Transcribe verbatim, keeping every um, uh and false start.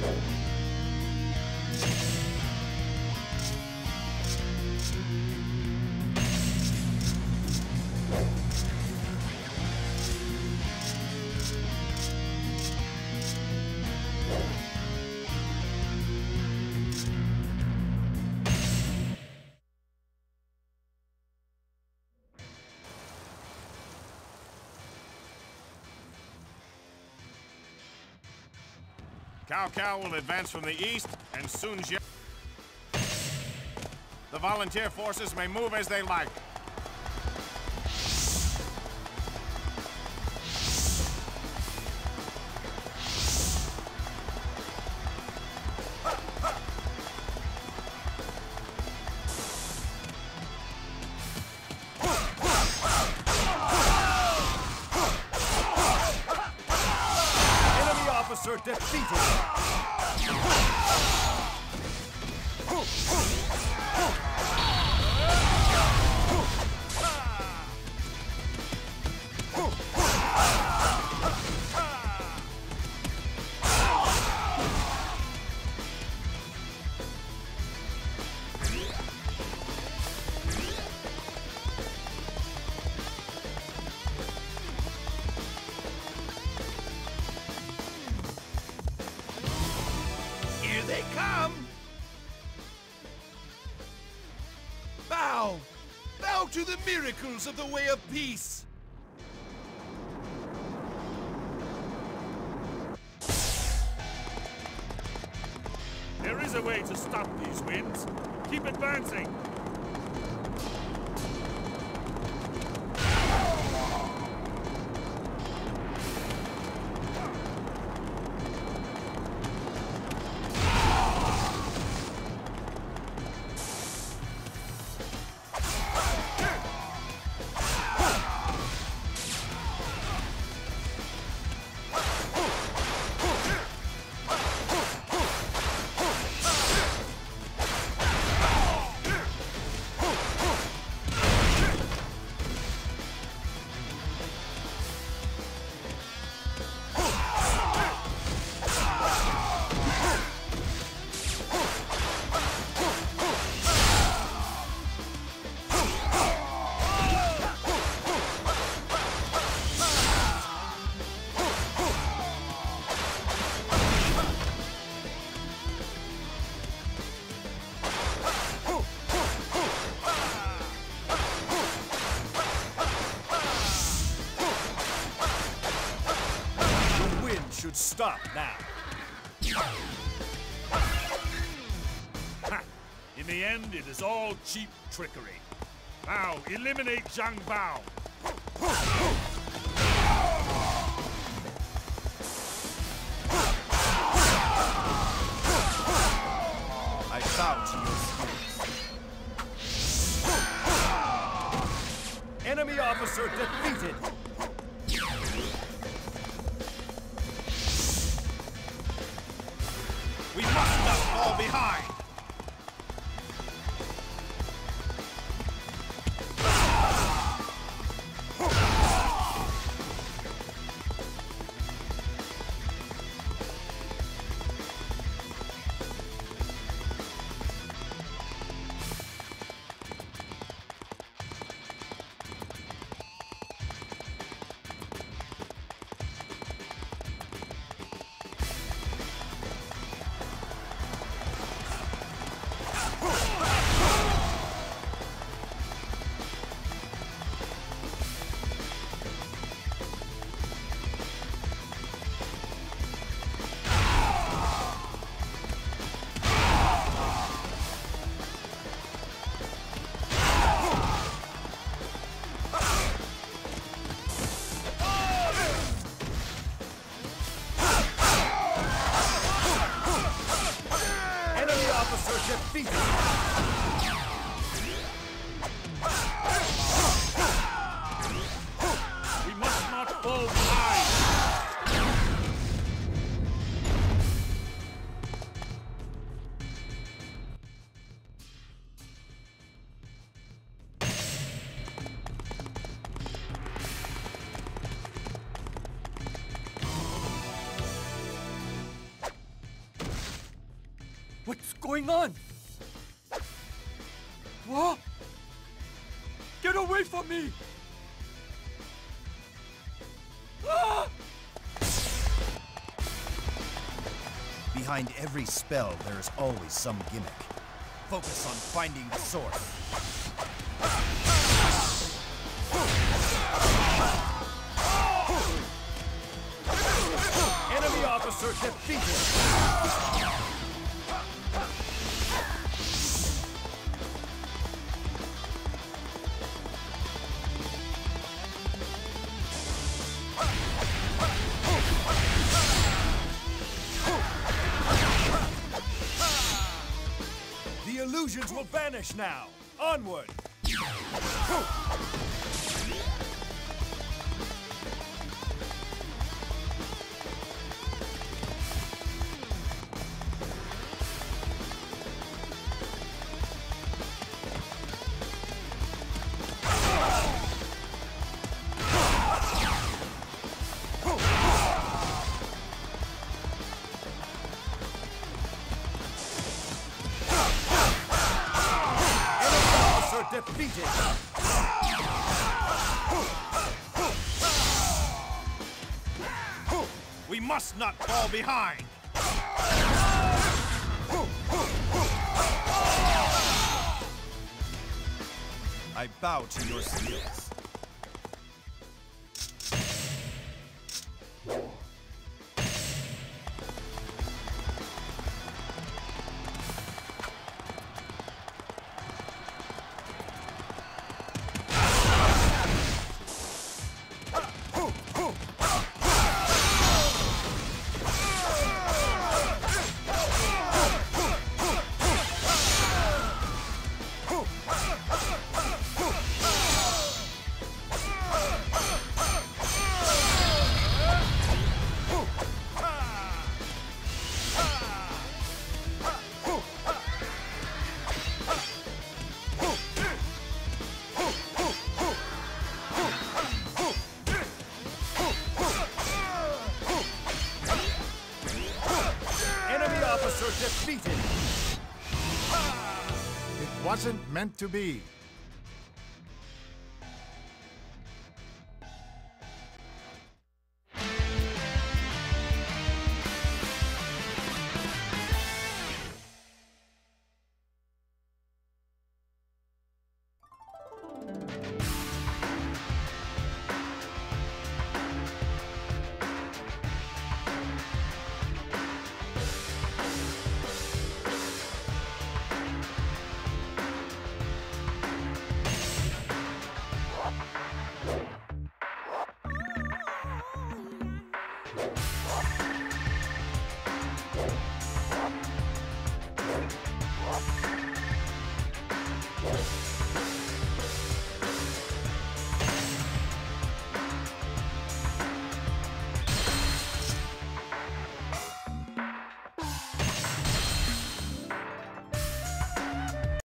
Cao Cao will advance from the east, and Sun Jian. The volunteer forces may move as they like. Defeated! They come! Bow! Bow to the miracles of the way of peace! There is a way to stop these winds. Keep advancing! Should stop now. Ha! In the end, it is all cheap trickery. Now, eliminate Zhang Bao. I bow to your spirits. Enemy officer defeated. We must not fall behind! Defeated! We must not fall behind! What's going on? What? Get away from me! Ah! Behind every spell, there is always some gimmick. Focus on finding the source. Enemy officer defeated! The illusions will vanish now! Onward! Defeated! We must not fall behind! I bow to your skills. Defeated! It wasn't meant to be.